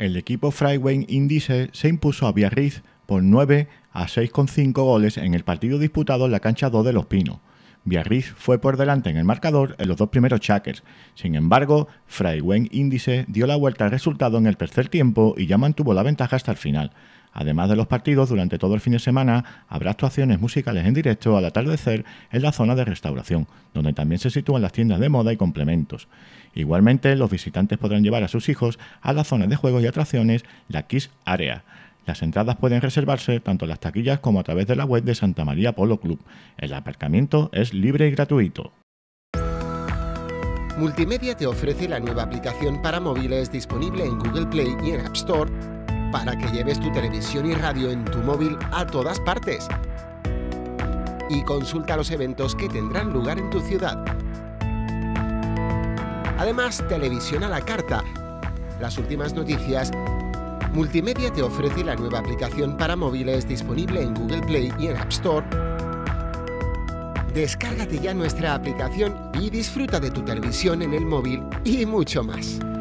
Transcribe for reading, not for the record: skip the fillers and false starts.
El equipo Freiweg Índice se impuso a Biarritz por 9-6,5 goles en el partido disputado en la cancha 2 de Los Pinos. Biarritz fue por delante en el marcador en los dos primeros cheques. Sin embargo, Freiweg Índice dio la vuelta al resultado en el tercer tiempo y ya mantuvo la ventaja hasta el final. Además de los partidos, durante todo el fin de semana habrá actuaciones musicales en directo al atardecer en la zona de restauración, donde también se sitúan las tiendas de moda y complementos. Igualmente, los visitantes podrán llevar a sus hijos a la zona de juegos y atracciones, la Kids Area. Las entradas pueden reservarse tanto en las taquillas como a través de la web de Santa María Polo Club. El aparcamiento es libre y gratuito. Multimedia te ofrece la nueva aplicación para móviles disponible en Google Play y en App Store para que lleves tu televisión y radio en tu móvil a todas partes. Y consulta los eventos que tendrán lugar en tu ciudad. Además, televisión a la carta, las últimas noticias. Multimedia te ofrece la nueva aplicación para móviles disponible en Google Play y en App Store. Descárgate ya nuestra aplicación y disfruta de tu televisión en el móvil y mucho más.